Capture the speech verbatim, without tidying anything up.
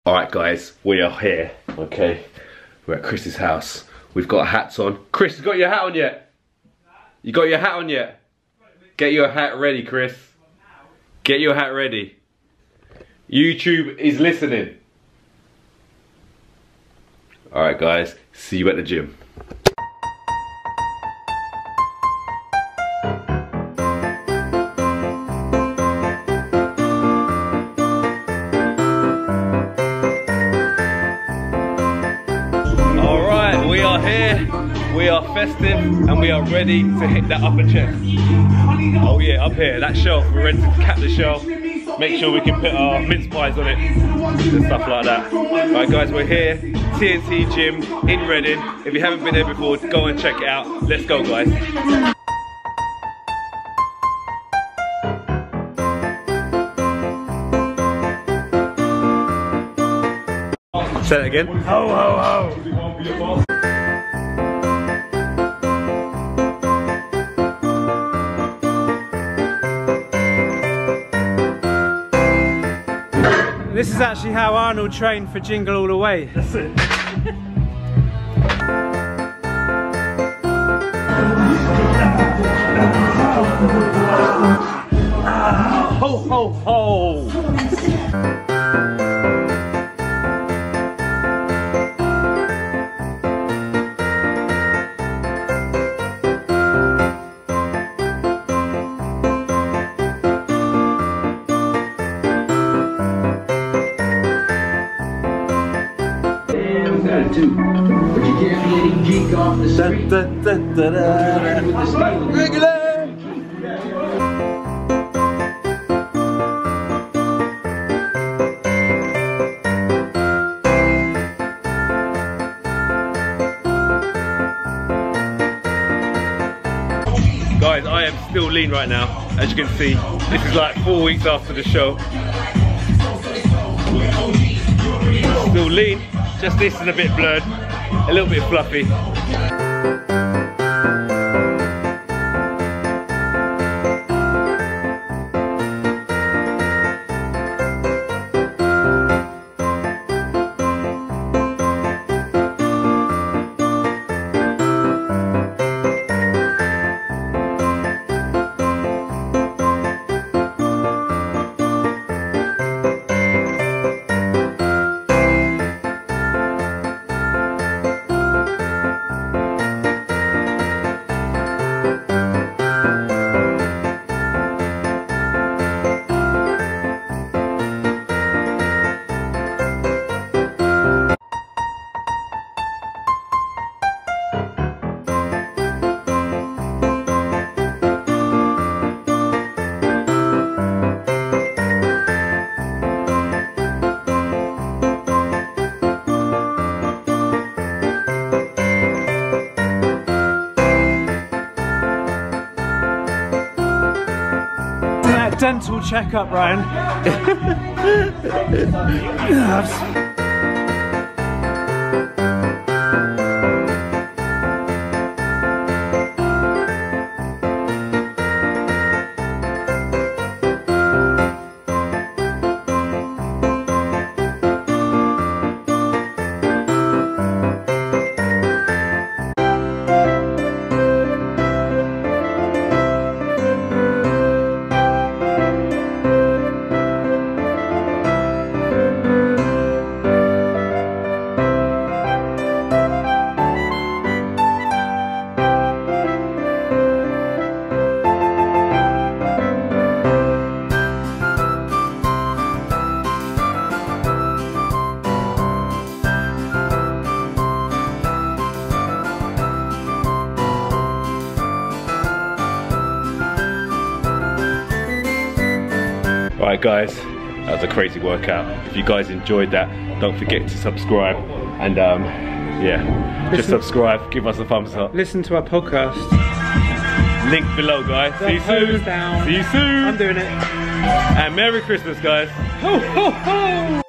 Alright guys, we are here, okay? We're at Chris's house. We've got hats on. Chris, you got your hat on yet? You got your hat on yet? Get your hat ready, Chris. Get your hat ready. YouTube is listening. Alright guys, see you at the gym. We are here, we are festive, and we are ready to hit that upper chest. Oh yeah, up here, that shelf, we're ready to cap the shelf, make sure we can put our mince pies on it, and stuff like that. Alright guys, we're here, T N T Gym in Reading. If you haven't been there before, go and check it out. Let's go guys. Say that again. Ho ho ho! This is actually how Arnold trained for Jingle All the Way. That's it. Ho ho ho! But you can't be any geek off the street. Da, da, da, da, da. Regular. Guys, I am still lean right now. As you can see, this is like four weeks after the show. Still lean. Just this is a bit blurred, a little bit fluffy. Dental checkup, Ryan. Alright guys, that was a crazy workout. If you guys enjoyed that, don't forget to subscribe and um, yeah, just subscribe, give us a thumbs up. Listen to our podcast. Link below guys. See you soon. Down. See you soon. I'm doing it. And Merry Christmas guys. Ho ho ho!